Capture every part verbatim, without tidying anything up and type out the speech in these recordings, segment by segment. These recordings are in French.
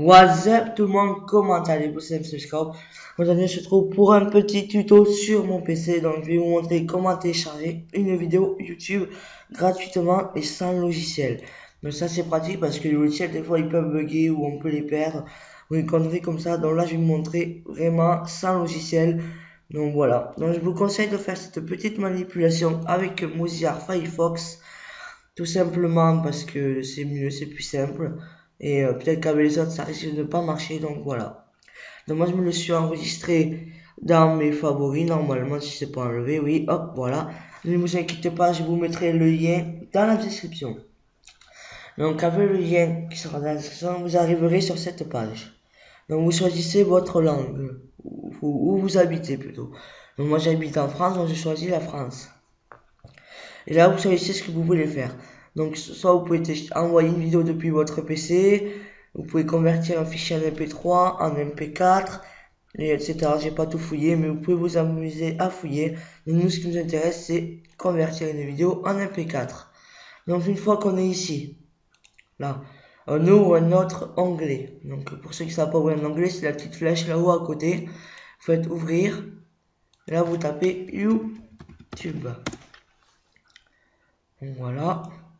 What's up tout le monde, comment allez-vous? C'est M C Scope. Aujourd'hui je se trouve pour un petit tuto sur mon P C. Donc je vais vous montrer comment télécharger une vidéo YouTube gratuitement et sans logiciel. Donc ça c'est pratique parce que les logiciels des fois ils peuvent bugger ou on peut les perdre ou une connerie comme ça. Donc là je vais vous montrer vraiment sans logiciel. Donc voilà, donc je vous conseille de faire cette petite manipulation avec Mozilla Firefox. Tout simplement parce que c'est mieux, c'est plus simple. Et euh, peut-être qu'avec les autres ça risque de ne pas marcher, donc voilà. Donc moi je me le suis enregistré dans mes favoris normalement si c'est pas enlevé, oui, hop, voilà. Ne vous inquiétez pas, je vous mettrai le lien dans la description. Donc avec le lien qui sera dans la description, vous arriverez sur cette page. Donc vous choisissez votre langue, où, où vous habitez plutôt. Donc moi j'habite en France, donc je choisis la France. Et là vous choisissez ce que vous voulez faire. Donc soit vous pouvez envoyer une vidéo depuis votre P C, vous pouvez convertir un fichier en M P trois, en M P quatre, et etc. J'ai pas tout fouillé, mais vous pouvez vous amuser à fouiller. Donc nous ce qui nous intéresse c'est convertir une vidéo en M P quatre. Donc une fois qu'on est ici, là, on ouvre un autre onglet. Donc pour ceux qui ne savent pas ouvrir un onglet, c'est la petite flèche là-haut à côté. Vous faites ouvrir, et là vous tapez YouTube. Donc voilà.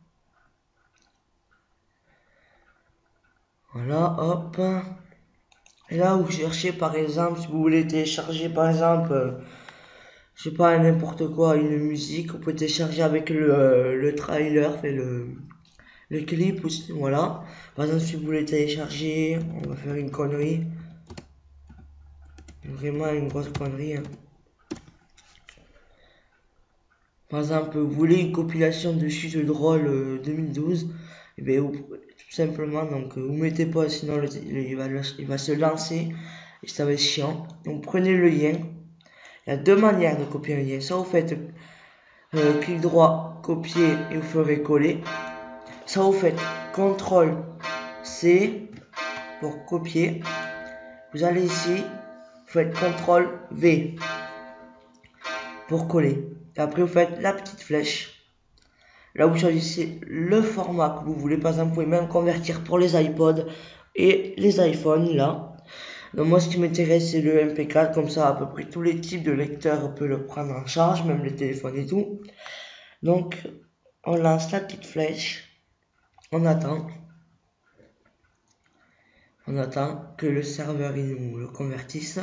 Voilà, hop. Et là, vous cherchez par exemple, si vous voulez télécharger par exemple, euh, je sais pas, n'importe quoi, une musique, vous pouvez télécharger avec le, euh, le trailer, fait le, le clip aussi, voilà. Par exemple, si vous voulez télécharger, on va faire une connerie. Vraiment une grosse connerie. Hein. Par exemple, vous voulez une compilation de chutes drôles euh, deux mille douze, et bien vous, tout simplement, donc vous mettez pas, sinon le, le, il, va, il va se lancer et ça va être chiant. Donc prenez le lien. Il y a deux manières de copier un lien. Soit vous faites euh, clic droit, copier et vous ferez coller. Soit vous faites contrôle C pour copier. Vous allez ici, vous faites contrôle V pour coller. Et après vous faites la petite flèche. Là vous choisissez le format que vous voulez. Par exemple vous pouvez même convertir pour les iPods et les iPhones là. Donc moi ce qui m'intéresse c'est le M P quatre. Comme ça à peu près tous les types de lecteurs peuvent le prendre en charge. Même les téléphones et tout. Donc on lance la petite flèche. On attend. On attend que le serveur il nous le convertisse.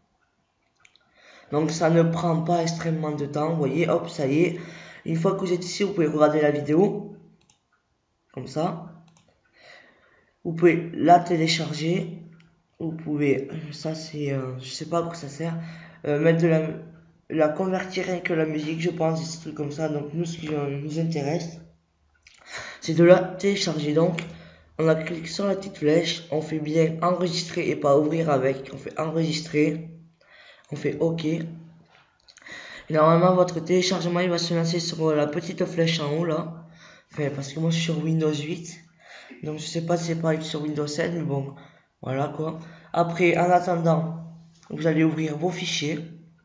Donc ça ne prend pas extrêmement de temps. Vous voyez, hop, ça y est. Une fois que vous êtes ici, vous pouvez regarder la vidéo. Comme ça. Vous pouvez la télécharger. Vous pouvez, ça c'est, euh, je sais pas à quoi ça sert. Euh, mettre de la, la convertir rien que la musique, je pense, des trucs comme ça. Donc nous, ce qui euh, nous intéresse, c'est de la télécharger. Donc on a cliqué sur la petite flèche. On fait bien enregistrer et pas ouvrir avec. On fait enregistrer. On fait OK. Et normalement, votre téléchargement il va se lancer sur la petite flèche en haut là. Enfin, parce que moi je suis sur Windows huit. Donc je sais pas si c'est pareil sur Windows sept, mais bon, voilà quoi. Après, en attendant, vous allez ouvrir vos fichiers.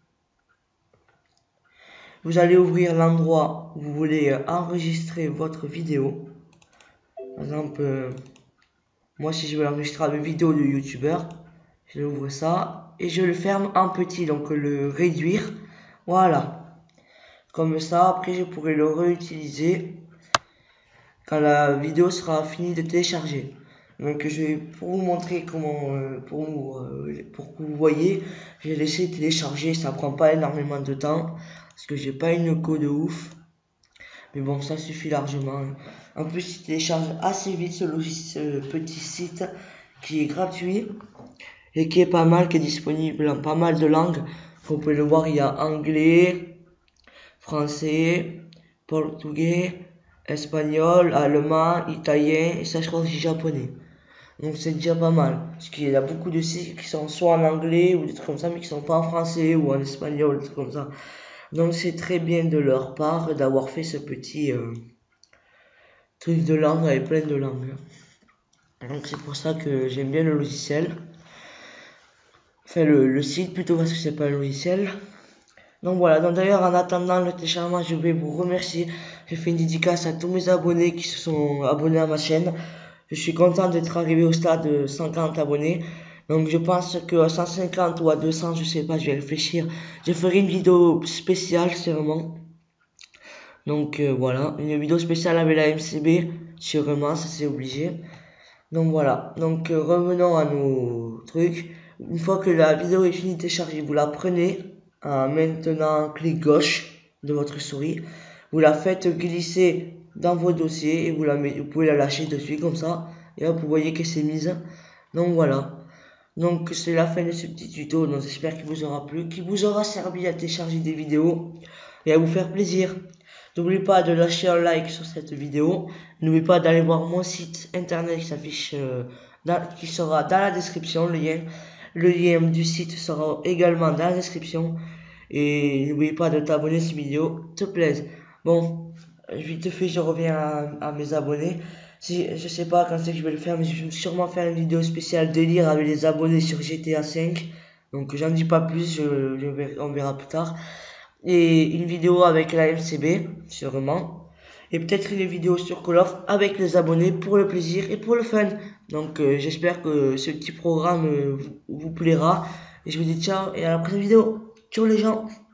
Vous allez ouvrir l'endroit où vous voulez enregistrer votre vidéo. Par exemple, euh, moi si je veux enregistrer une vidéo de youtubeur, je ouvre ça. Et je le ferme en petit, donc le réduire, voilà, comme ça, après je pourrai le réutiliser quand la vidéo sera finie de télécharger. Donc je vais, pour vous montrer comment, euh, pour, vous, euh, pour que vous voyez, j'ai laissé télécharger, ça prend pas énormément de temps, parce que j'ai pas une co de ouf, mais bon ça suffit largement. En plus il télécharge assez vite ce, logiciel, ce petit site qui est gratuit. Et qui est pas mal, qui est disponible en pas mal de langues. Vous pouvez le voir, il y a anglais, français, portugais, espagnol, allemand, italien, et ça je crois aussi japonais. Donc c'est déjà pas mal. Parce qu'il y a beaucoup de sites qui sont soit en anglais ou des trucs comme ça, mais qui sont pas en français ou en espagnol, des trucs comme ça. Donc c'est très bien de leur part d'avoir fait ce petit euh, truc de langue avec plein de langues. Donc c'est pour ça que j'aime bien le logiciel. Enfin le, le site plutôt parce que c'est pas un logiciel. Donc voilà, donc d'ailleurs en attendant le téléchargement je vais vous remercier. J'ai fait une dédicace à tous mes abonnés qui se sont abonnés à ma chaîne. Je suis content d'être arrivé au stade de cent quarante abonnés. Donc je pense que à cent cinquante ou à deux cents, je sais pas, je vais réfléchir. Je ferai une vidéo spéciale sûrement. Donc euh, voilà, une vidéo spéciale avec la M C B, sûrement, ça c'est obligé. Donc voilà, donc euh, revenons à nos trucs. Une fois que la vidéo est finie de télécharger, vous la prenez en maintenant clic gauche de votre souris. Vous la faites glisser dans vos dossiers et vous, la mettez, vous pouvez la lâcher dessus comme ça. Et hop, vous voyez que c'est mise. Donc voilà. Donc c'est la fin de ce petit tuto, donc j'espère qu'il vous aura plu, qu'il vous aura servi à télécharger des vidéos et à vous faire plaisir. N'oubliez pas de lâcher un like sur cette vidéo, n'oubliez pas d'aller voir mon site internet qui s'affiche, euh, qui sera dans la description, le lien. Le lien du site sera également dans la description. Et n'oubliez pas de t'abonner si la vidéo te plaise. Bon, vite fait, je reviens à, à mes abonnés. Si, je sais pas quand c'est que je vais le faire, mais je vais sûrement faire une vidéo spéciale délire avec les abonnés sur G T A cinq. Donc j'en dis pas plus, je, je verrai, on verra plus tard. Et une vidéo avec la M C B, sûrement. Et peut-être une vidéo sur Call of avec les abonnés pour le plaisir et pour le fun. Donc euh, j'espère que ce petit programme euh, vous, vous plaira. Et je vous dis ciao et à la prochaine vidéo. Ciao les gens.